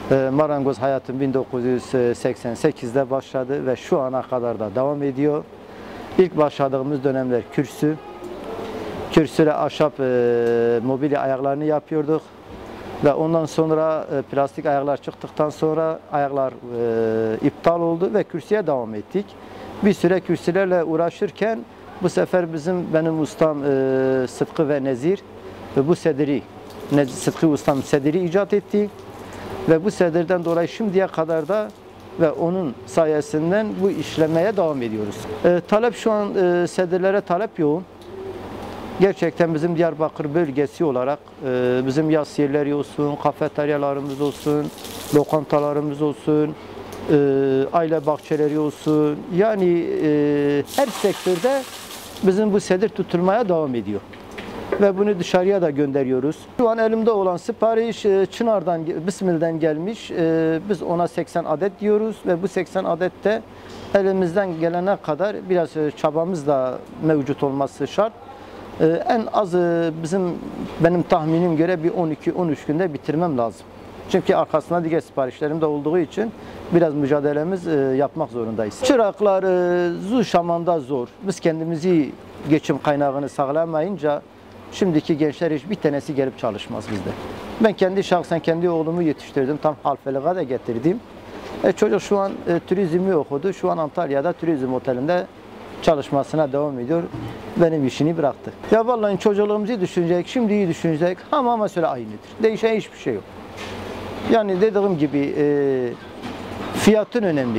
Marangoz hayatım 1988'de başladı ve şu ana kadar da devam ediyor. İlk başladığımız dönemler kürsüyle ahşap mobilya ayaklarını yapıyorduk. Ve ondan sonra plastik ayaklar çıktıktan sonra ayaklar iptal oldu ve kürsüye devam ettik. Bir süre kürsülerle uğraşırken bu sefer benim ustam Sıtkı ve Nezir ve bu sediri, Sıtkı ustam sediri icat etti. Ve bu sedirden dolayı şimdiye kadar da ve onun sayesinden bu işlemeye devam ediyoruz. Talep şu an sedirlere talep yoğun. Gerçekten bizim Diyarbakır bölgesi olarak bizim yas yerleri olsun, kafeteryalarımız olsun, lokantalarımız olsun, aile bahçeleri olsun. Yani her sektörde bizim bu sedir tutulmaya devam ediyor. Ve bunu dışarıya da gönderiyoruz. Şu an elimde olan sipariş Çınar'dan, Bismil'den gelmiş. Biz ona 80 adet diyoruz ve bu 80 adette elimizden gelene kadar biraz çabamız da mevcut olması şart. En az benim tahminim göre bir 12-13 günde bitirmem lazım. Çünkü arkasında diğer siparişlerim de olduğu için biraz mücadelemiz yapmak zorundayız. Çıraklar Zuşaman'da zor. Biz kendimizi geçim kaynağını sağlamayınca şimdiki gençler hiç bir tanesi gelip çalışmaz bizde. Ben şahsen kendi oğlumu yetiştirdim. Tam halfelığa da getirdim. Çocuk şu an turizmi okudu. Şu an Antalya'da turizm otelinde çalışmasına devam ediyor. Benim işini bıraktı. Ya vallahi çocukluğumuzu düşünecek, şimdiyi düşünecek ama mesela aynıdır. Değişen hiçbir şey yok. Yani dediğim gibi fiyatın önemli.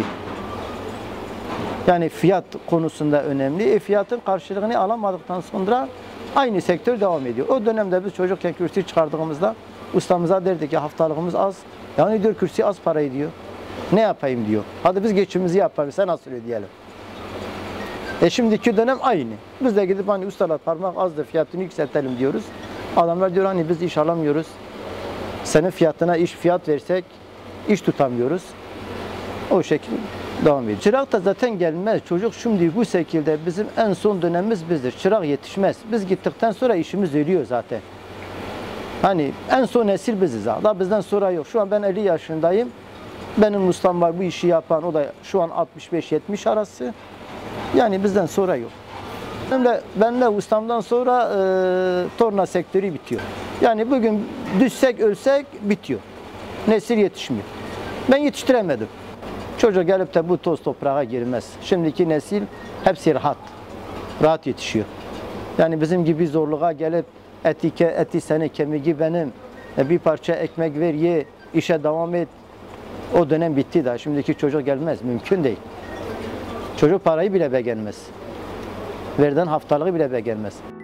Yani fiyat konusunda önemli. Fiyatın karşılığını alamadıktan sonra aynı sektör devam ediyor. O dönemde biz çocukken kürsü çıkardığımızda ustamıza derdik ki haftalığımız az. Yani diyor kürsü az para ediyor. Ne yapayım diyor. Hadi biz geçimimizi yapalım. Sen nasıl ödeyelim? Şimdiki dönem aynı. Biz de gidip hani ustalar parmak azdır fiyatını yükseltelim diyoruz. Adamlar diyor hani biz iş alamıyoruz. Senin fiyatına fiyat versek iş tutamıyoruz. O şekilde devam ediyor. Çırak da zaten gelmez. Çocuk şimdi bu şekilde bizim en son dönemimiz bizdir. Çırak yetişmez. Biz gittikten sonra işimiz ölüyor zaten. Hani en son nesil biziz. Daha bizden sonra yok. Şu an ben 50 yaşındayım. Benim ustam var bu işi yapan. O da şu an 65-70 arası. Yani bizden sonra yok. Benimle ustamdan sonra torna sektörü bitiyor. Yani bugün düşsek ölsek bitiyor. Nesil yetişmiyor. Ben yetiştiremedim. Çocuk gelip de bu toz toprağa girmez. Şimdiki nesil hepsi rahat yetişiyor. Yani bizim gibi zorluğa gelip eti seni kemiği benim, bir parça ekmek ver ye, işe devam et. O dönem bitti daha. Şimdiki çocuk gelmez. Mümkün değil. Çocuk parayı bile beğenmez. Verden haftalığı bile beğenmez.